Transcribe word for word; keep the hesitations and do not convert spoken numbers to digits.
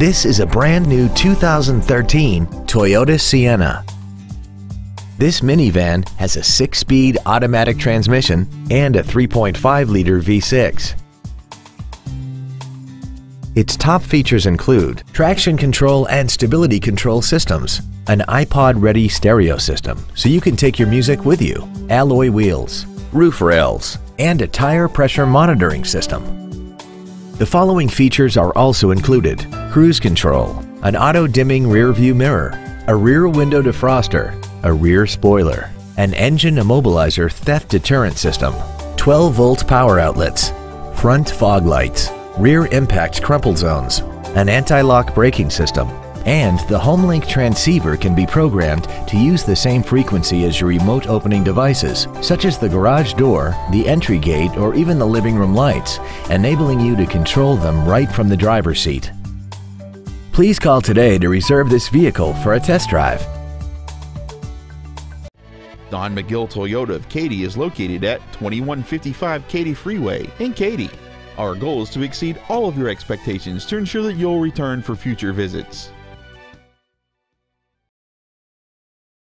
This is a brand new two thousand thirteen Toyota Sienna. This minivan has a six-speed automatic transmission and a three point five liter V six. Its top features include traction control and stability control systems, an iPod-ready stereo system so you can take your music with you, alloy wheels, roof rails, and a tire pressure monitoring system. The following features are also included: cruise control, an auto-dimming rear-view mirror, a rear window defroster, a rear spoiler, an engine immobilizer theft deterrent system, twelve volt power outlets, front fog lights, rear impact crumple zones, an anti-lock braking system, and the HomeLink transceiver can be programmed to use the same frequency as your remote opening devices, such as the garage door, the entry gate, or even the living room lights, enabling you to control them right from the driver's seat. Please call today to reserve this vehicle for a test drive. Don McGill Toyota of Katy is located at twenty-one fifty-five Katy Freeway in Katy. Our goal is to exceed all of your expectations to ensure that you'll return for future visits.